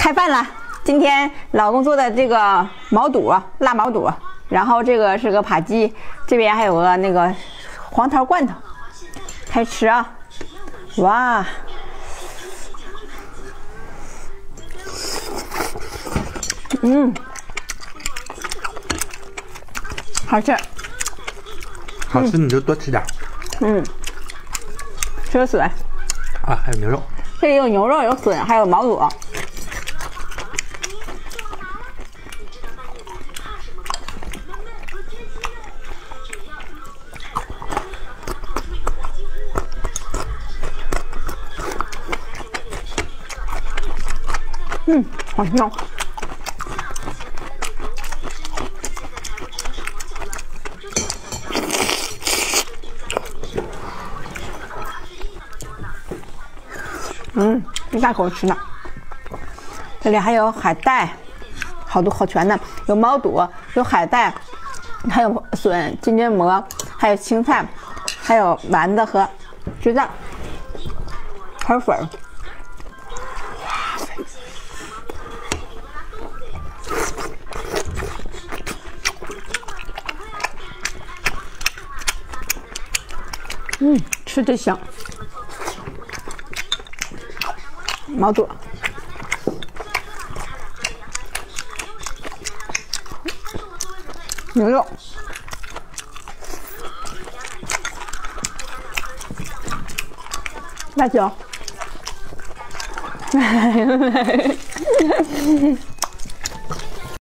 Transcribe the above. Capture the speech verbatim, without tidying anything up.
开饭了。今天老公做的这个毛肚，辣毛肚，然后这个是个扒鸡，这边还有个那个黄桃罐头，开始吃啊！哇，嗯，好吃， 好吃你就多吃点。 嗯，吃个笋啊，还有牛肉， 这里有牛肉，有笋，还有毛肚。嗯，好香。嗯，一大口吃呢。这里还有海带，好多好全呢，有毛肚，有海带，还有笋、金针蘑，还有青菜，还有丸子和鸡蛋，还有粉儿。嗯，吃真香。毛肚，牛肉，辣椒。